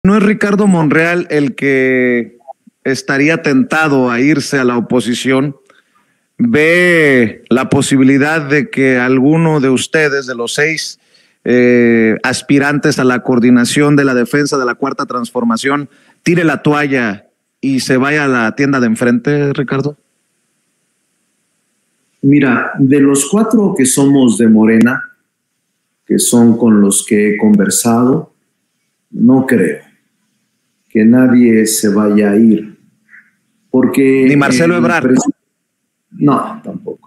¿No es Ricardo Monreal el que estaría tentado a irse a la oposición? ¿Ve la posibilidad de que alguno de ustedes, de los 6 aspirantes a la coordinación de la defensa de la Cuarta Transformación, tire la toalla y se vaya a la tienda de enfrente, Ricardo? Mira, de los 4 que somos de Morena, que son con los que he conversado, no creo que nadie se vaya a ir. Porque ¿Ni Marcelo Ebrard? No,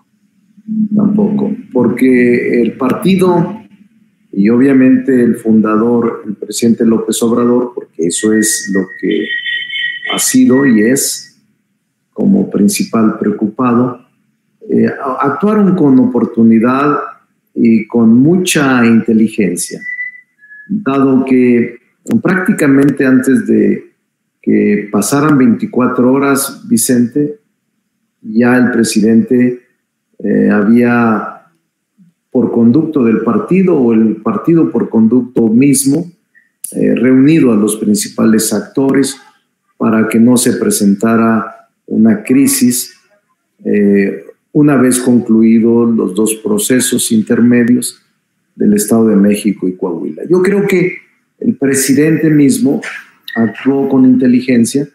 tampoco. Porque el partido y obviamente el fundador, el presidente López Obrador, porque eso es lo que ha sido y es como principal preocupado, actuaron con oportunidad y con mucha inteligencia, dado que prácticamente antes de que pasaran 24 horas, Vicente, ya el presidente había, por conducto del partido o el partido por conducto mismo, reunido a los principales actores para que no se presentara una crisis una vez concluidos los 2 procesos intermedios del Estado de México y Coahuila. Yo creo que el presidente mismo actuó con inteligencia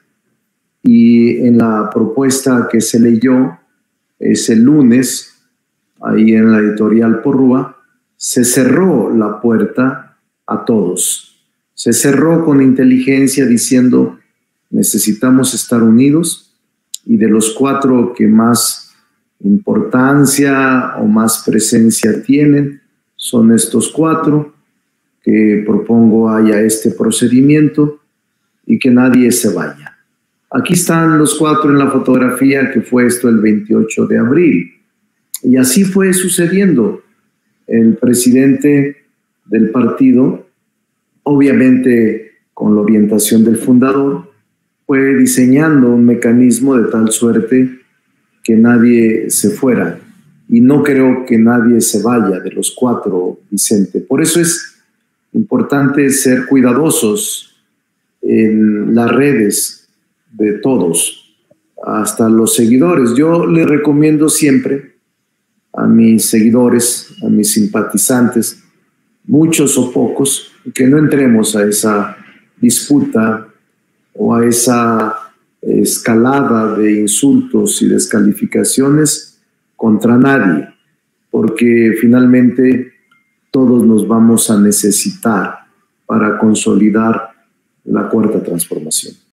y en la propuesta que se leyó ese lunes, ahí en la editorial Porrúa, se cerró la puerta a todos. Se cerró con inteligencia diciendo necesitamos estar unidos y de los 4 que más importancia o más presencia tienen son estos 4 que propongo haya este procedimiento y que nadie se vaya. Aquí están los 4 en la fotografía que fue esto el 28 de abril y así fue sucediendo. El presidente del partido, obviamente con la orientación del fundador, fue diseñando un mecanismo de tal suerte que nadie se fuera. Y no creo que nadie se vaya de los 4, Vicente. Por eso es importante ser cuidadosos en las redes de todos, hasta los seguidores. Yo les recomiendo siempre a mis seguidores, a mis simpatizantes, muchos o pocos, que no entremos a esa disputa o a esa escalada de insultos y descalificaciones contra nadie, porque finalmente todos nos vamos a necesitar para consolidar la Cuarta Transformación.